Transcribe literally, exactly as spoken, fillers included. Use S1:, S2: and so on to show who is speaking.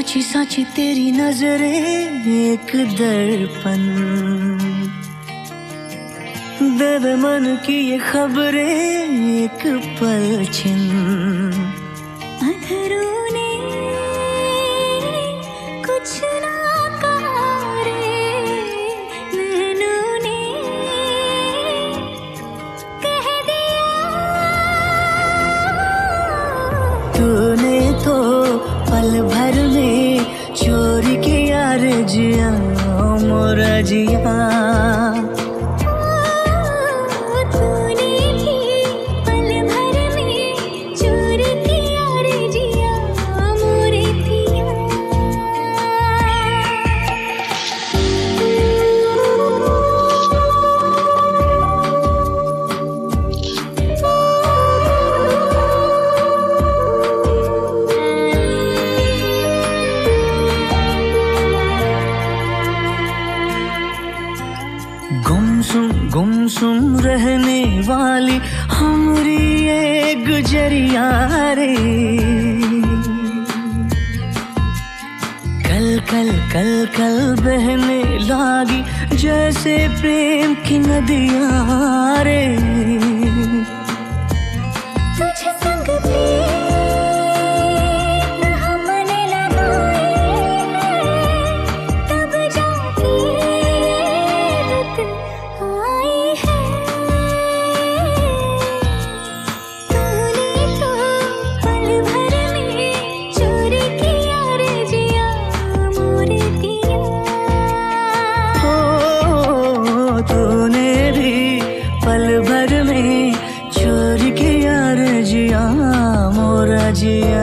S1: साची साची तेरी नजरें एक दर्पण दे मन की ये खबरें एक पलछिन
S2: अधरों ने कुछ ना कहा रे नैनों ने कह दिया
S1: तूने तो पल भर में चोरी किया रे जिया मोरा जिया गुमसुम गुमसुम रहने वाली हमरी ये गुजरिया रे कल कल कल कल बहने लागी जैसे प्रेम की नदियाँ रे
S2: तुझे संग प्रेम हमने लगाए तब जाके रुत आई है तूने तो पल भर में चोरी किया रे जिया मोरे पिया
S1: हो तूने भी पल भर में चोरी किया रे जिया मोरा जिया